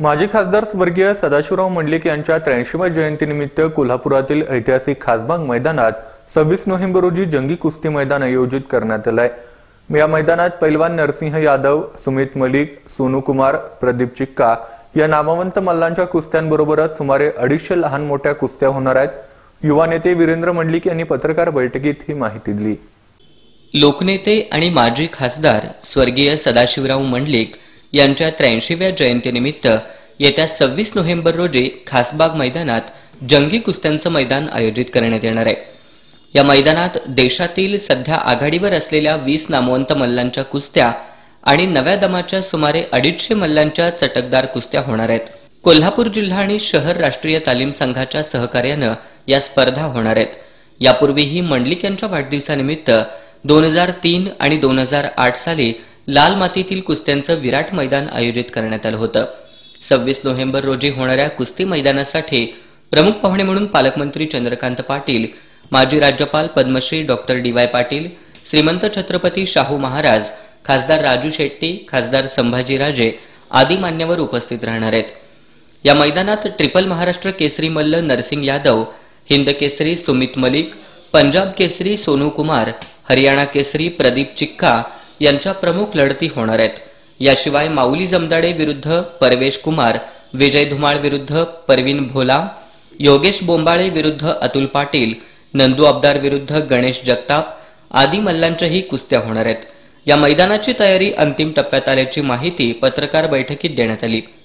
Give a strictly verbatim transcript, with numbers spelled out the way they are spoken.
माजी खासदार स्वर्गीय सदाशिवराव मंडलिक यांच्या त्र्याऐंशीव्या जयंतीनिमित्त कोल्हापुरातील ऐतिहासिक खासबाग मैदानात सव्वीस नोव्हेंबर रोजी जंगी कुस्ती मैदान आयोजित करण्यात आले आहे। या मैदानात पैलवान नरसिंह यादव, सुमित मलिक, सोनू कुमार, प्रदीप चिक्का या नामवंत मल्लांच्या कुस्त्यांबरोबरच सुमारे अडीचशे लहान मोठ्या कुस्त्या होणार आहेत। युवा नेते वीरेंद्र मंडलिक यांनी पत्रकार बैठकीत ही माहिती दिली। लोकनेते आणि माजी खासदार स्वर्गीय सदाशिवराव मंडलिक यांच्या त्र्याऐंशीव्या जयंतीनिमित्त येत्या सव्वीस नोव्हेंबर रोजी खासबाग मैदानात जंगी कुस्त्यांचं मैदान आयोजित करण्यात येणार आहे। या मैदानात देशातील सध्या आघाडीवर असलेल्या वीस नामवंत मल्लांच्या कुस्त्या आणि नव्या दमाच्या सुमारे अडीचशे मल्लांच्या चटकदार कुस्त्या होणार आहेत। कोल्हापूर जिल्हा आणि शहर राष्ट्रीय तालीम संघाच्या सहकार्यानं या स्पर्धा होणार आहेत। यापूर्वीही मंडलिक यांच्या वाढदिवसानिमित्त दोन हजार तीन आणि दोन हजार आठ साली लाल मातीतील कुस्त्यांचं विराट मैदान आयोजित करण्यात आलं होतं। सव्वीस नोव्हेंबर रोजी होणाऱ्या कुस्ती मैदानासाठी प्रमुख पाहुणे म्हणून पालकमंत्री चंद्रकांत पाटील, माजी राज्यपाल Padmashri doctor D Y Patil, श्रीमंत छत्रपती शाहू महाराज, खासदार राजू शेट्टी, खासदार संभाजीराजे आदी मान्यवर उपस्थित राहणार आहेत। या मैदानात ट्रिपल महाराष्ट्र केसरी मल्ल नरसिंह यादव, हिंद केसरी सुमित मलिक, पंजाब केसरी सोनू कुमार, हरियाणा केसरी प्रदीप चिक्का यांच्या प्रमुख लढती होणार आहेत। याशिवाय माऊली जमदाडे विरुद्ध परवेश कुमार, विजय धुमाळ विरुद्ध परवीन भोला, योगेश बोंबाळे विरुद्ध अतुल पाटील, नंदू अब्दार विरुद्ध गणेश जगताप आदी मल्लांच्याही कुस्त्या होणार आहेत। या मैदानाची तयारी अंतिम टप्प्यात आल्याची माहिती पत्रकार बैठकीत देण्यात आली।